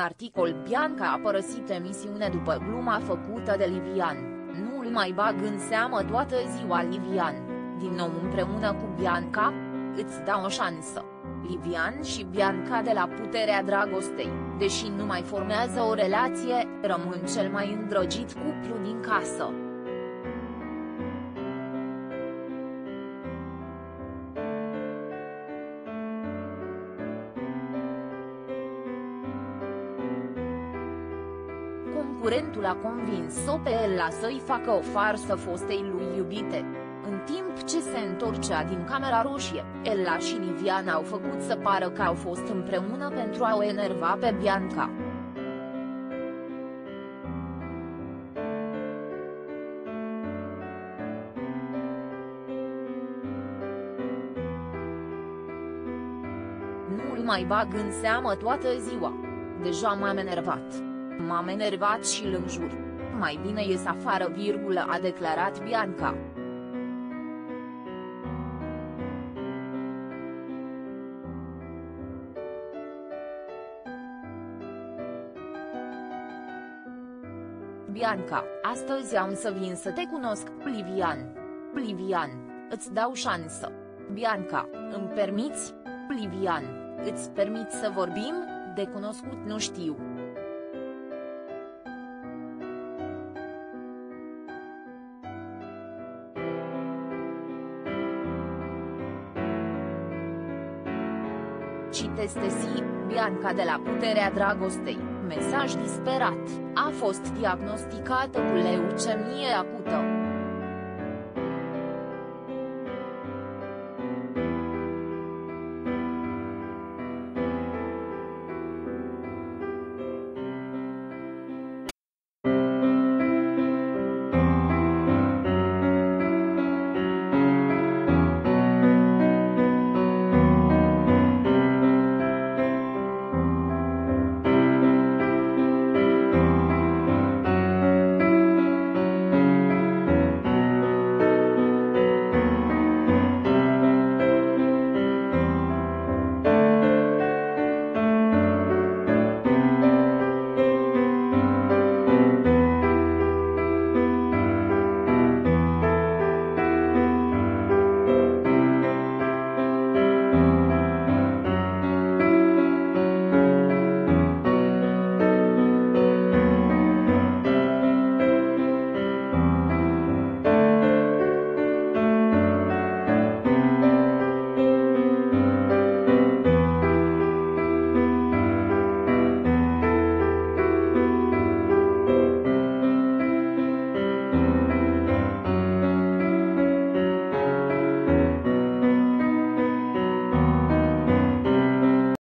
articol, Bianca a părăsit emisiune după gluma făcută de Livian. Nu îl mai bag în seamă toată ziua. Livian, din nou împreună cu Bianca? Îți dau o șansă. Livian și Bianca de la Puterea Dragostei, deși nu mai formează o relație, rămân cel mai îndrăgit cuplu din casă. Concurentul a convins-o pe Ella să-i facă o farsă fostei lui iubite. În timp ce se întorcea din Camera Roșie, Ella și Livian au făcut să pară că au fost împreună pentru a o enerva pe Bianca. Nu îl mai bag în seamă toată ziua. Deja m-am enervat. M-am enervat și îl înjur. Mai bine ies afară, a declarat Bianca. Bianca, astăzi am să vin să te cunosc. Livian. Livian, îți dau șansă. Bianca, îmi permiți? Livian, îți permiți să vorbim? De cunoscut nu știu. Citeste si, Bianca de la Puterea Dragostei, mesaj disperat, a fost diagnosticată cu leucemie acută.